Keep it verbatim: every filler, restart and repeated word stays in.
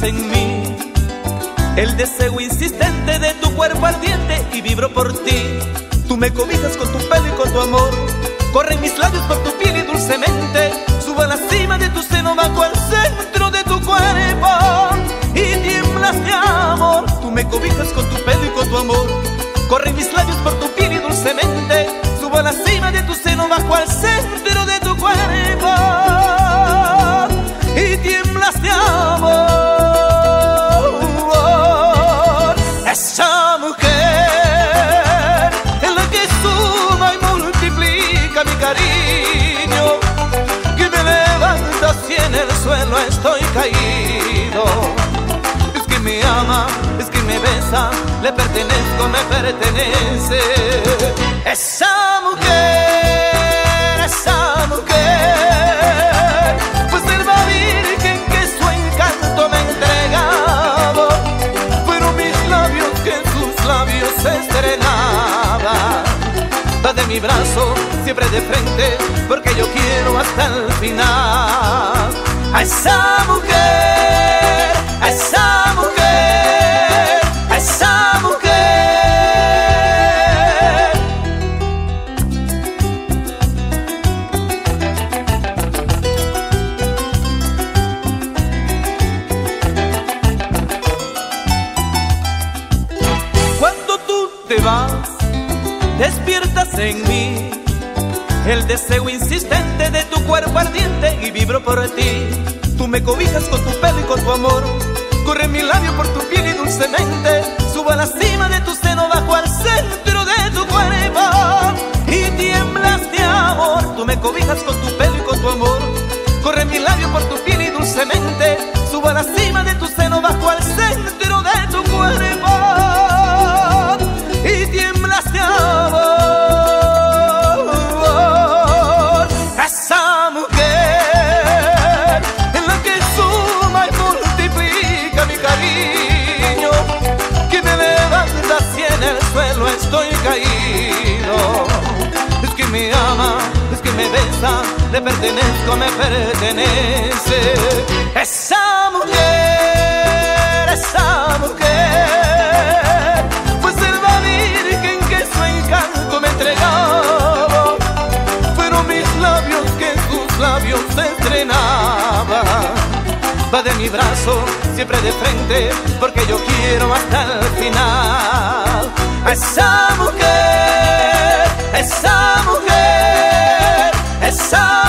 en mí el deseo insistente de tu cuerpo ardiente y vibro por ti. Tú me cobijas con tu pelo y con tu amor, corren mis labios por tu piel y dulcemente subo a la cima de tu seno bajo al centro de tu cuerpo y tiemblas de amor. Tú me cobijas con tu pelo y con tu amor, corren mis labios por tu piel y dulcemente subo a la cima de tu seno bajo al centro de tu cuerpo y tiemblas de amor. Esa mujer es la que suma y multiplica mi cariño, que me levanta si en el suelo estoy caído. Es que me ama, es que me besa, le pertenezco, me pertenece. Esa mujer, esa mujer, pues selva virgen que su encanto me ha entregado. Fueron mis labios que en sus labios se estrenaban. Va de mi brazo siempre de frente porque yo quiero hasta el final. A esa mujer, a esa mujer, a esa mujer. Cuando tú te vas, despiertas en mí el deseo insistente de tu cuerpo ardiente y vibro por ti. Tú me cobijas con tu pelo y con tu amor, corre mi labio por tu piel y dulcemente subo a la cima de tu seno bajo al centro de tu cuerpo y tiemblas de amor. Tú me cobijas con tu pelo y con tu amor, corre mi labio por tu piel y dulcemente subo a la cima de tu seno bajo al centro de tu cuerpo y tiemblas de amor. Esa mujer en la que suma y multiplica mi cariño, que me levanta si en el suelo estoy caído. Es que me ama, es que me besa, le pertenezco, me pertenece. Esa mujer, esa mujer, pues selva virgen que su encanto me entregaba. Fueron mis labios que en sus labios se estrenaban. Va de mi brazo siempre de frente porque yo quiero hasta el final. A esa mujer, esa mujer, esa